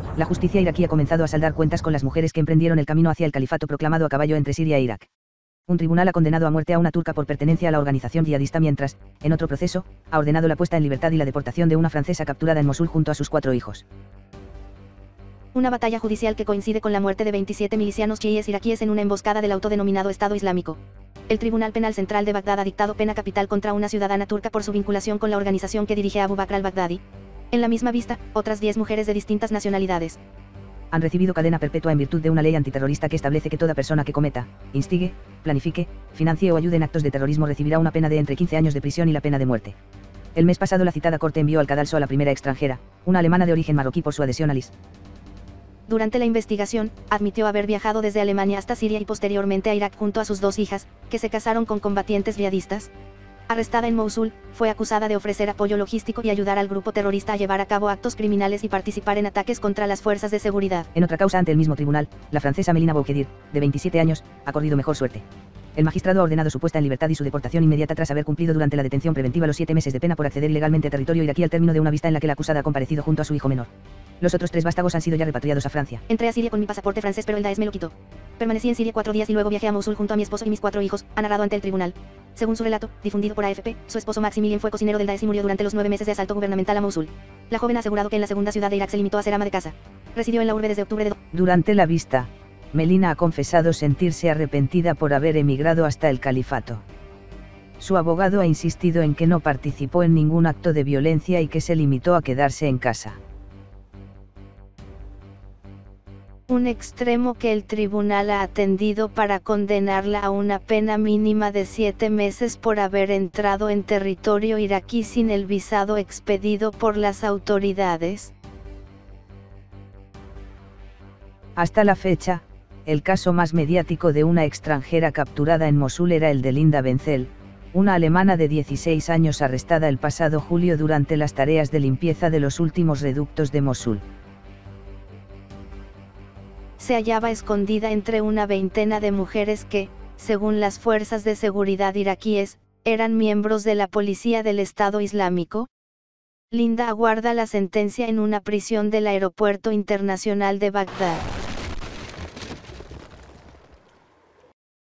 La justicia iraquí ha comenzado a saldar cuentas con las mujeres que emprendieron el camino hacia el califato proclamado a caballo entre Siria e Irak. Un tribunal ha condenado a muerte a una turca por pertenencia a la organización yihadista mientras, en otro proceso, ha ordenado la puesta en libertad y la deportación de una francesa capturada en Mosul junto a sus 4 hijos. Una batalla judicial que coincide con la muerte de 27 milicianos chiíes iraquíes en una emboscada del autodenominado Estado Islámico. El Tribunal Penal Central de Bagdad ha dictado pena capital contra una ciudadana turca por su vinculación con la organización que dirige Abu Bakr al-Baghdadi. En la misma vista, otras 10 mujeres de distintas nacionalidades han recibido cadena perpetua en virtud de una ley antiterrorista que establece que toda persona que cometa, instigue, planifique, financie o ayude en actos de terrorismo recibirá una pena de entre 15 años de prisión y la pena de muerte. El mes pasado la citada corte envió al cadalso a la primera extranjera, una alemana de origen marroquí por su adhesión al IS. Durante la investigación, admitió haber viajado desde Alemania hasta Siria y posteriormente a Irak junto a sus 2 hijas, que se casaron con combatientes yihadistas. Arrestada en Mosul, fue acusada de ofrecer apoyo logístico y ayudar al grupo terrorista a llevar a cabo actos criminales y participar en ataques contra las fuerzas de seguridad. En otra causa ante el mismo tribunal, la francesa Melina Boukedir, de 27 años, ha corrido mejor suerte. El magistrado ha ordenado su puesta en libertad y su deportación inmediata tras haber cumplido durante la detención preventiva los 7 meses de pena por acceder ilegalmente a territorio iraquí al término de una vista en la que la acusada ha comparecido junto a su hijo menor. Los otros 3 vástagos han sido ya repatriados a Francia. Entré a Siria con mi pasaporte francés pero el Daesh me lo quitó. Permanecí en Siria 4 días y luego viajé a Mosul junto a mi esposo y mis 4 hijos, ha narrado ante el tribunal. Según su relato, difundido por AFP, su esposo Maximilien fue cocinero del Daesh y murió durante los 9 meses de asalto gubernamental a Mosul. La joven ha asegurado que en la segunda ciudad de Irak se limitó a ser ama de casa. Residió en la urbe desde octubre de... Durante la vista, Melina ha confesado sentirse arrepentida por haber emigrado hasta el califato. Su abogado ha insistido en que no participó en ningún acto de violencia y que se limitó a quedarse en casa. Un extremo que el tribunal ha atendido para condenarla a una pena mínima de 7 meses por haber entrado en territorio iraquí sin el visado expedido por las autoridades. Hasta la fecha, el caso más mediático de una extranjera capturada en Mosul era el de Linda Benzel, una alemana de 16 años arrestada el pasado julio durante las tareas de limpieza de los últimos reductos de Mosul. Se hallaba escondida entre una veintena de mujeres que, según las fuerzas de seguridad iraquíes, eran miembros de la policía del Estado Islámico. Linda aguarda la sentencia en una prisión del Aeropuerto Internacional de Bagdad.